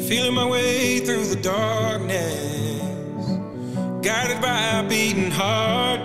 Feeling my way through the darkness, guided by a beating heart.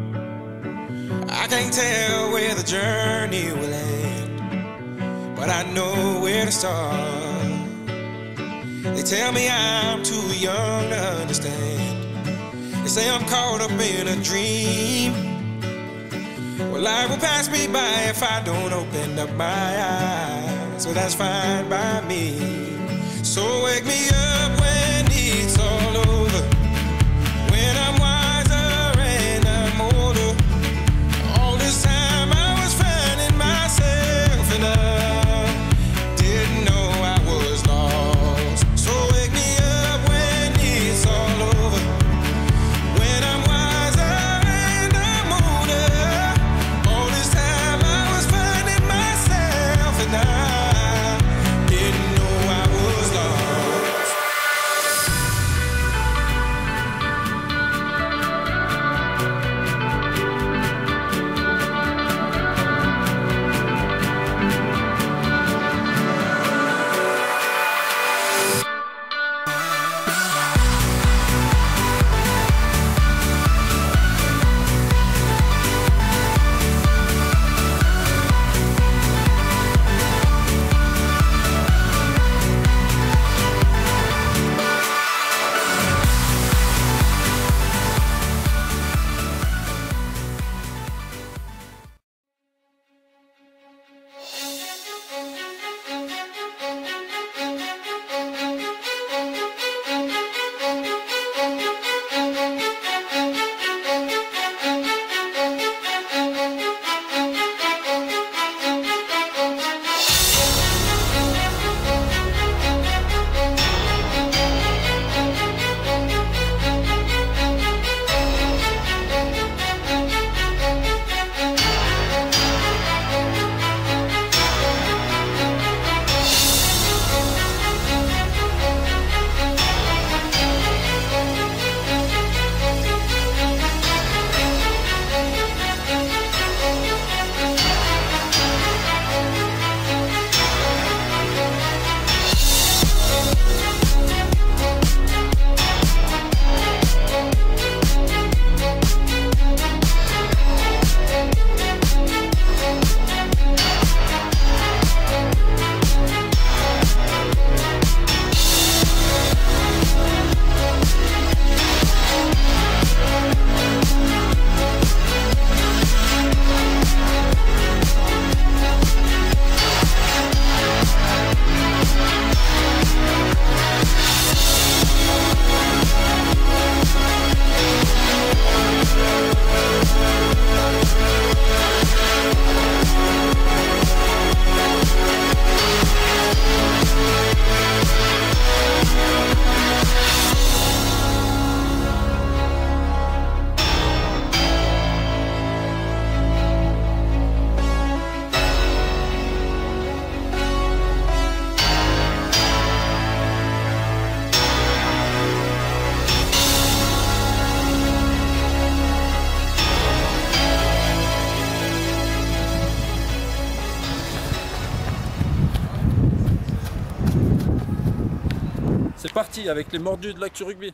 I can't tell where the journey will end, but I know where to start. They tell me I'm too young to understand. They say I'm caught up in a dream. Well, life will pass me by if I don't open up my eyes. So that's fine by me. So wake me up when it's all over, when I'm wiser and I'm older. All this time I was finding myself and I didn't know I was lost. So wake me up when it's all over, when I'm wiser and I'm older. All this time I was finding myself and I didn't know I was lost. C'est parti avec les mordus de l'actu rugby.